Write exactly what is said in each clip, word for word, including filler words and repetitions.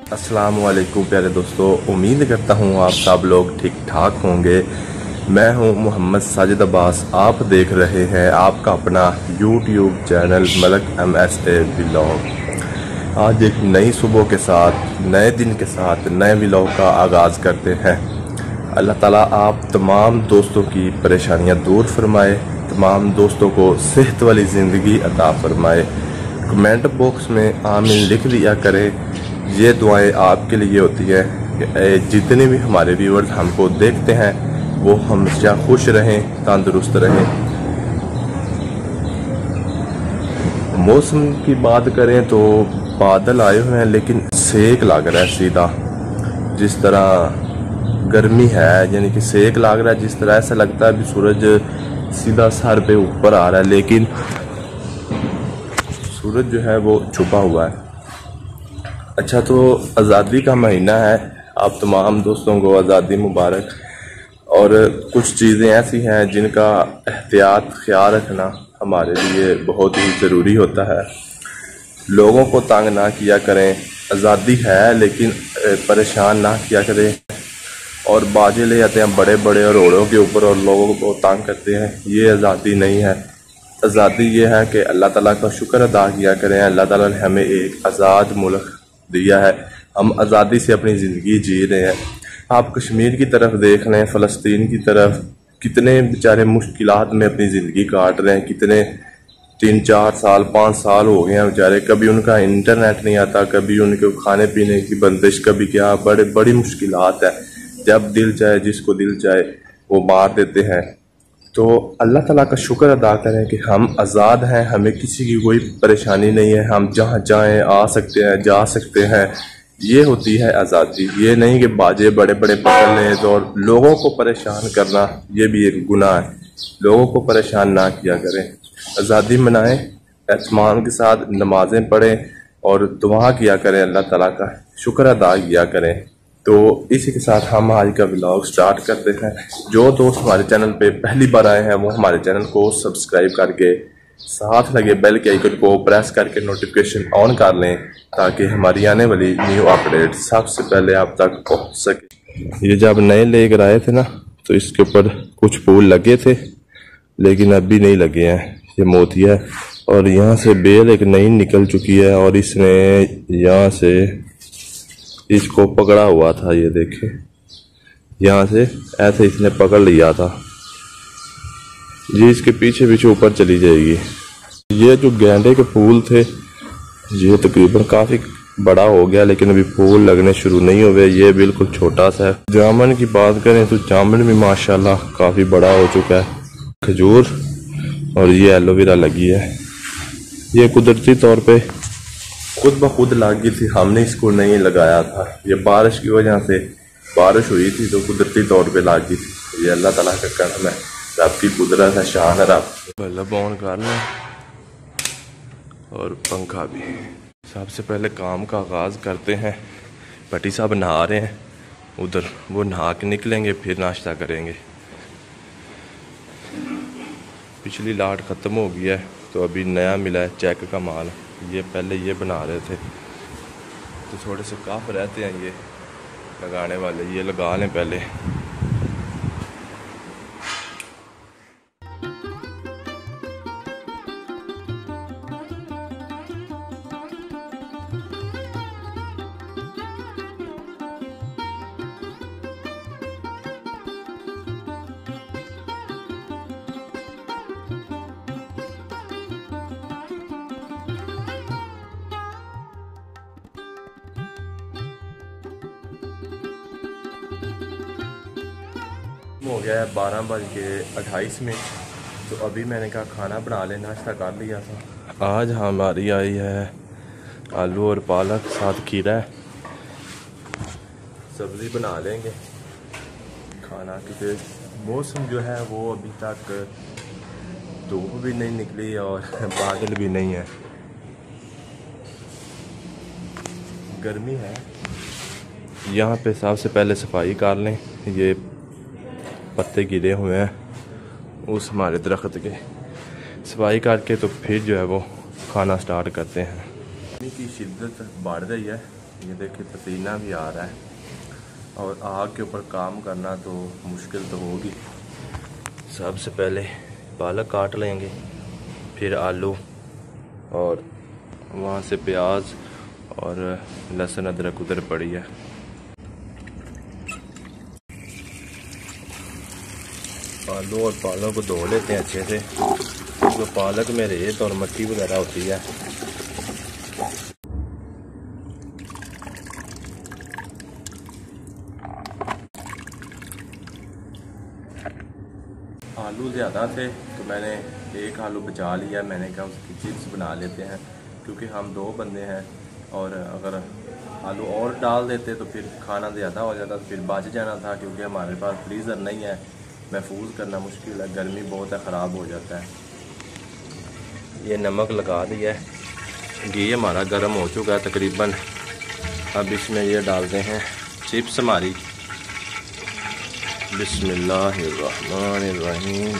अस्सलाम वालेकुम प्यारे दोस्तों, उम्मीद करता हूँ आप सब लोग ठीक ठाक होंगे। मैं हूँ मोहम्मद साजिद अब्बास। आप देख रहे हैं आपका अपना यूट्यूब चैनल मलक एम एस ए व्लॉग। आज एक नई सुबह के साथ, नए दिन के साथ, नए व्लॉग का आगाज़ करते हैं। अल्लाह ताला आप तमाम दोस्तों की परेशानियाँ दूर फरमाए, तमाम दोस्तों को सेहत वाली ज़िंदगी अता फरमाए। कमेंट बॉक्स में आमीन लिख दिया करें। ये दुआएं आपके लिए होती है कि जितने भी हमारे व्यूअर्स हमको देखते हैं वो हमेशा खुश रहें, तंदुरुस्त रहें। मौसम की बात करें तो बादल आए हुए हैं लेकिन सेक लग रहा है सीधा। जिस तरह गर्मी है यानी कि सेक लग रहा है, जिस तरह ऐसा लगता है अभी सूरज सीधा सर पे ऊपर आ रहा है, लेकिन सूरज जो है वो छुपा हुआ है। अच्छा, तो आज़ादी का महीना है, आप तमाम दोस्तों को आज़ादी मुबारक। और कुछ चीज़ें ऐसी हैं जिनका एहतियात ख्याल रखना हमारे लिए बहुत ही ज़रूरी होता है। लोगों को तंग ना किया करें, आज़ादी है लेकिन परेशान ना किया करें। और बाजे ले जाते हैं बड़े बड़े रोड़ों के ऊपर और लोगों को तंग करते हैं, ये आज़ादी नहीं है। आज़ादी ये है कि अल्लाह ताला का शुक्र अदा किया करें। अल्लाह ताला ने हमें एक आज़ाद मुल्क दिया है, हम आज़ादी से अपनी ज़िंदगी जी रहे हैं। आप कश्मीर की तरफ देख लें, फ़लस्तीन की तरफ, कितने बेचारे मुश्किलात में अपनी ज़िंदगी काट रहे हैं। कितने तीन चार साल पाँच साल हो गए हैं बेचारे, कभी उनका इंटरनेट नहीं आता, कभी उनके खाने पीने की बंदिश, कभी क्या, बड़े बड़ी मुश्किलात है। जब दिल चाहे, जिसको दिल चाहे वो मार देते हैं। तो अल्लाह ताला का शुक्र अदा करें कि हम आज़ाद हैं, हमें किसी की कोई परेशानी नहीं है, हम जहाँ चाहें आ सकते हैं, जा सकते हैं। ये होती है आज़ादी। ये नहीं कि बाजे बड़े बड़े पकड़ लें। और लोगों को परेशान करना ये भी एक गुनाह है। लोगों को परेशान ना किया करें, आज़ादी मनाएं, एहतमाम के साथ नमाजें पढ़ें और दुआ किया करें, अल्लाह ताला का शुक्र अदा किया करें। तो इसी के साथ हम आज का व्लॉग स्टार्ट करते हैं। जो दोस्त हमारे चैनल पे पहली बार आए हैं वो हमारे चैनल को सब्सक्राइब करके साथ लगे बेल के आइकन को प्रेस करके नोटिफिकेशन ऑन कर लें, ताकि हमारी आने वाली न्यू अपडेट सबसे पहले आप तक पहुंच सके। ये जब नए लेकर आए थे ना तो इसके ऊपर कुछ फूल लगे थे लेकिन अभी नहीं लगे हैं, ये मोतिया है। और यहाँ से बेल एक नई निकल चुकी है और इसने यहाँ से इसको पकड़ा हुआ था। ये देखे, यहाँ से ऐसे इसने पकड़ लिया था, ये इसके पीछे पीछे ऊपर चली जाएगी। ये जो गेंदे के फूल थे ये तकरीबन काफ़ी बड़ा हो गया लेकिन अभी फूल लगने शुरू नहीं हुए, ये बिल्कुल छोटा सा है। जामुन की बात करें तो जामुन भी माशाल्लाह काफ़ी बड़ा हो चुका है। खजूर और ये एलोवेरा लगी है, ये कुदरती तौर पे खुद ब खुद लग गई थी, हमने इसको नहीं लगाया था। ये बारिश की वजह से, बारिश हुई थी तो कुदरती तौर पे लग गई थी। ये अल्लाह ताला का करम है, रब की कुदरत है, शान है रब। बल्ब ऑन कर लें और पंखा भी। सबसे पहले काम का आगाज़ करते हैं। भट्टी साहब नहा रहे हैं उधर, वो नहा के निकलेंगे फिर नाश्ता करेंगे। पिछली लाट ख़त्म हो गई है तो अभी नया मिला है चेक का माल। ये पहले ये बना रहे थे तो थोड़े से काफ रहते हैं ये लगाने वाले, ये लगा लें पहले। हो गया है बारह बज के अट्ठाईस मिनट, तो अभी मैंने कहा खाना बना ले, नाश्ता कर लिया था। आज हमारी आई है आलू और पालक, साथ खीरा है, सब्ज़ी बना लेंगे खाना। क्योंकि मौसम जो है वो अभी तक धूप भी नहीं निकली और बादल भी नहीं है, गर्मी है। यहाँ पे सबसे पहले सफाई कर लें, ये पत्ते गिरे हुए हैं उस हमारे दरख्त के, सफाई करके तो फिर जो है वो खाना स्टार्ट करते हैं। गर्मी की शिद्दत बढ़ रही है ये देखिए पसीना भी आ रहा है, और आग के ऊपर काम करना तो मुश्किल तो होगी। सबसे पहले पालक काट लेंगे, फिर आलू, और वहाँ से प्याज और लहसुन अदरक उधर पड़ी है। आलू और पालक को धो लेते हैं अच्छे से, तो पालक में रेत और मिट्टी वगैरह होती है। आलू ज़्यादा थे तो मैंने एक आलू बचा लिया। मैंने कहा उसकी चिप्स बना लेते हैं, क्योंकि हम दो बंदे हैं, और अगर आलू और डाल देते तो फिर खाना ज़्यादा हो जाता, तो फिर बच जाना था। क्योंकि हमारे पास फ्रीज़र नहीं है, महफूज करना मुश्किल है, गर्मी बहुत है, ख़राब हो जाता है। ये नमक लगा दिया है, घी हमारा गर्म हो चुका है तकरीबन। अब इसमें ये डालते हैं चिप्स हमारी। बिस्मिल्लाहिर्रहमानिर्रहीम।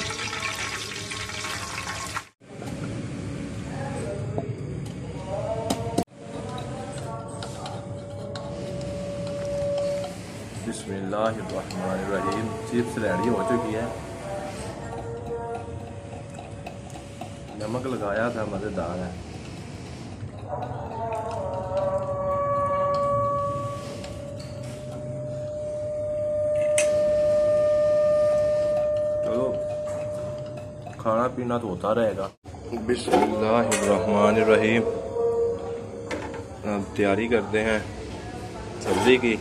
बिस्मिल्लाहिर्रहमानिर्रहीम। चिप्स रेडी हो चुकी है। नमक लगाया था, मज़ेदार है। चलो खाना पीना तो होता रहेगा। बिस्मिल्लाहिर्रहमानिर्रहीम। अब तैयारी करते हैं सब्जी की।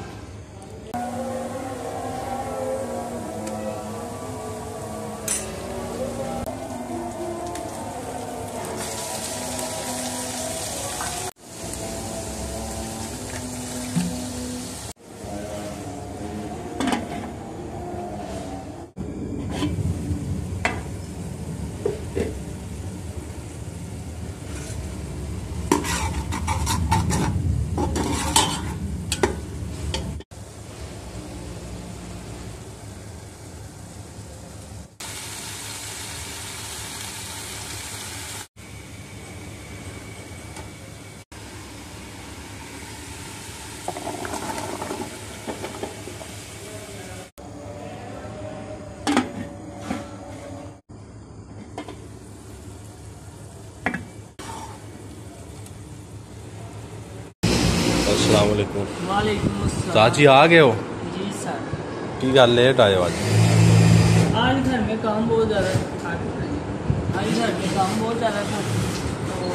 अस्सलाम वालेकुम। वालेकुम अस्सलाम। चाची आ गए हो? जी सर। की गल लेट आए आज? आज घर में काम बहुत ज़्यादा था। आज घर में काम बहुत ज़्यादा था तो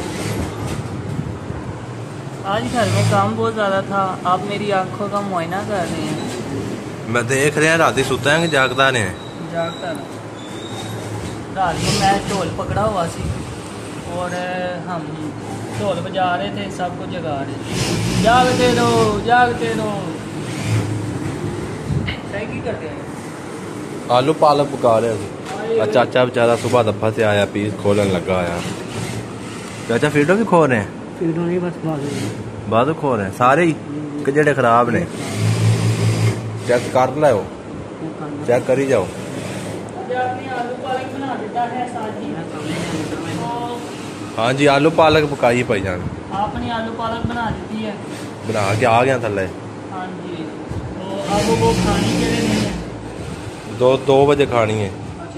आज घर में काम बहुत ज़्यादा था। आप मेरी आंखों का मुआयना कर रहे हैं। मैं देख रहा रात सुता है कि जागता ने? जागता ना। रात को मैं ढोल पकड़ा हुआ सी और हम ढोल बजा रहे थे, सबको जगा रहे थे। जागते रहो जागते रहो। सही करते हैं। आलू पालक पका रहे थे। चाचा बेचारा सुबह दफा से आया, पीस खोलन लगा आया। चाचा फीडो भी खो रहे हैं? फीडो नहीं, बस बादू खो रहे हैं सारे ही कि जेड़े खराब ने? चेक कर लो, चेक करी जाओ। आलू पालक बना देता है साजी। हाँ जी, आलू पालक पकाई भाई जान। आपने आलू पालक बना दी है? बना के आ गया थले। हाँ जी। तो अब वो खानी के लिए नहीं है? दो दो बजे खानी है।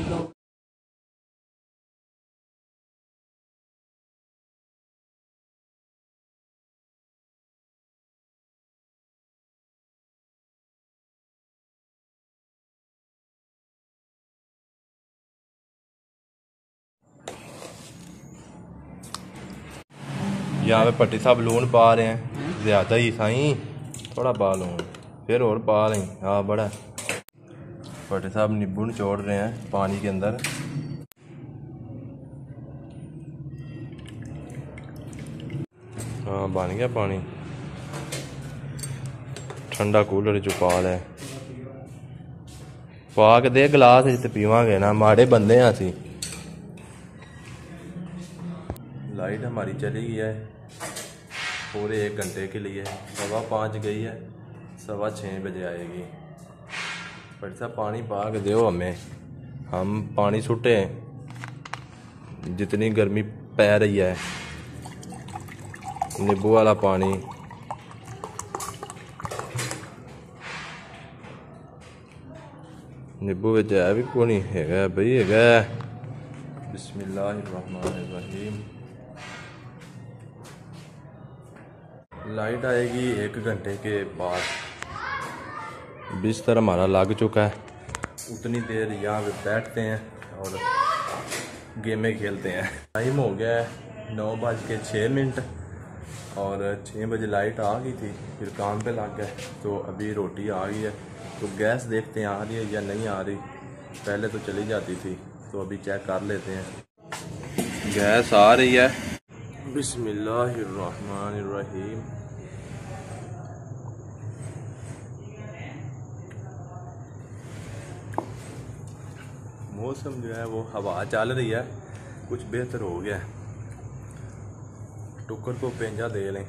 यहाँ पे पट्टी साहब लून पा रहे हैं, ज़्यादा ही साई, थोड़ा पा लून, फिर और पा लें। हाँ बड़ा। पट्टी साहब नींबू निचोड़ रहे हैं पानी के अंदर। हाँ बन गया पानी, ठंडा कूलर चो पा है। पा के दे गिलास तो पीवांगे ना, माड़े बंदे हैं असी। लाइट हमारी चली गई है पूरे एक घंटे के लिए, सवा पाँच गई है, सवा छः बजे आएगी। पर साहब पानी पा के दो हमें, हम पानी छूटे हैं। जितनी गर्मी पै रही है, नींबू वाला पानी नींबू विच है भी कोनी है बई है। बिस्मिल्लाहिर्रहमानिर्रहीम। लाइट आएगी एक घंटे के बाद। बिस्तर हमारा लग चुका है, उतनी देर यहाँ पे बैठते हैं और गेमें खेलते हैं। टाइम हो गया है नौ बज के छः मिनट और छः बजे लाइट आ गई थी, फिर काम पे लग गए। तो अभी रोटी आ गई है, तो गैस देखते हैं आ रही है या नहीं आ रही। पहले तो चली जाती थी, तो अभी चेक कर लेते हैं। गैस आ रही है। बिस्मिल्लाहिर्रहमानिर्रहीम। मौसम जो है वो हवा चल रही है, कुछ बेहतर हो गया। टुकर को पेंजा दे लें।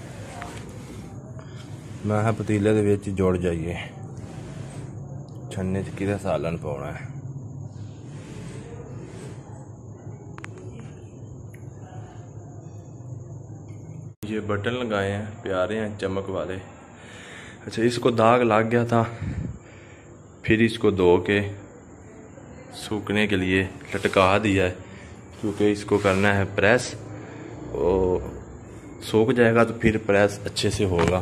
मैं पतीले दे विच जुड़ जाइए। छन्ने च किदा सालन पाना है। ये बटन लगाए हैं, प्यारे हैं, चमक वाले। अच्छा, इसको दाग लग गया था, फिर इसको धो के सूखने के लिए लटका दिया है, क्योंकि इसको करना है प्रेस। और सूख जाएगा तो फिर प्रेस अच्छे से होगा।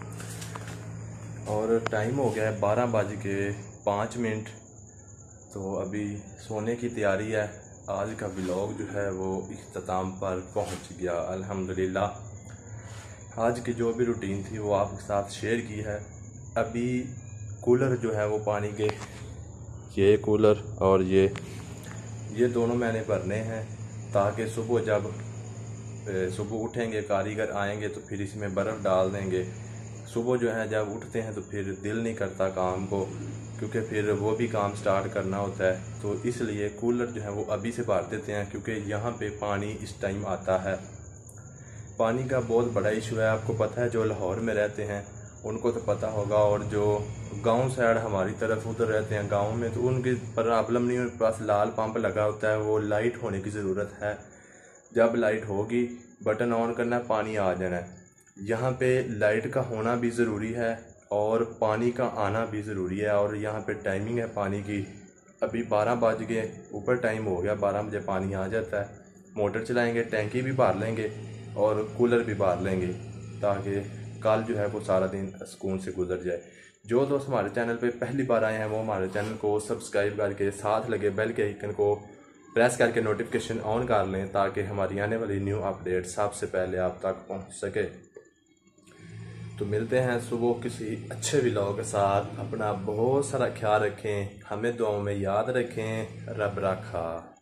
और टाइम हो गया है बारह बज के पाँच मिनट। तो अभी सोने की तैयारी है। आज का व्लॉग जो है वो इख्तिताम पर पहुंच गया अल्हम्दुलिल्लाह। आज की जो भी रूटीन थी वो आपके साथ शेयर की है। अभी कूलर जो है वो पानी के, ये कूलर और ये ये दोनों मैंने भरने हैं, ताकि सुबह जब सुबह उठेंगे कारीगर आएंगे तो फिर इसमें बर्फ़ डाल देंगे। सुबह जो है जब उठते हैं तो फिर दिल नहीं करता काम को, क्योंकि फिर वो भी काम स्टार्ट करना होता है। तो इसलिए कूलर जो है वो अभी से भर देते हैं, क्योंकि यहाँ पे पानी इस टाइम आता है। पानी का बहुत बड़ा इशू है, आपको पता है। जो लाहौर में रहते हैं उनको तो पता होगा, और जो गांव साइड हमारी तरफ उधर रहते हैं गांव में, तो उनकी प्रॉब्लम नहीं। उनके पास लाल पंप लगा होता है, वो लाइट होने की ज़रूरत है। जब लाइट होगी बटन ऑन करना, पानी आ जाना है। यहाँ पे लाइट का होना भी ज़रूरी है और पानी का आना भी ज़रूरी है। और यहाँ पे टाइमिंग है पानी की, अभी बारह बज गए ऊपर टाइम हो गया, बारह बजे पानी आ जाता है। मोटर चलाएंगे, टैंकी भी भर लेंगे और कूलर भी भर लेंगे, ताकि कल जो है वो सारा दिन सुकून से गुजर जाए। जो दोस्त हमारे चैनल पे पहली बार आए हैं वो हमारे चैनल को सब्सक्राइब करके साथ लगे बेल के आइकन को प्रेस करके नोटिफिकेशन ऑन कर लें, ताकि हमारी आने वाली न्यू अपडेट सबसे पहले आप तक पहुंच सके। तो मिलते हैं सुबह किसी अच्छे व्लॉग के साथ। अपना बहुत सारा ख्याल रखें, हमें दुआओं में याद रखें। रब रखा।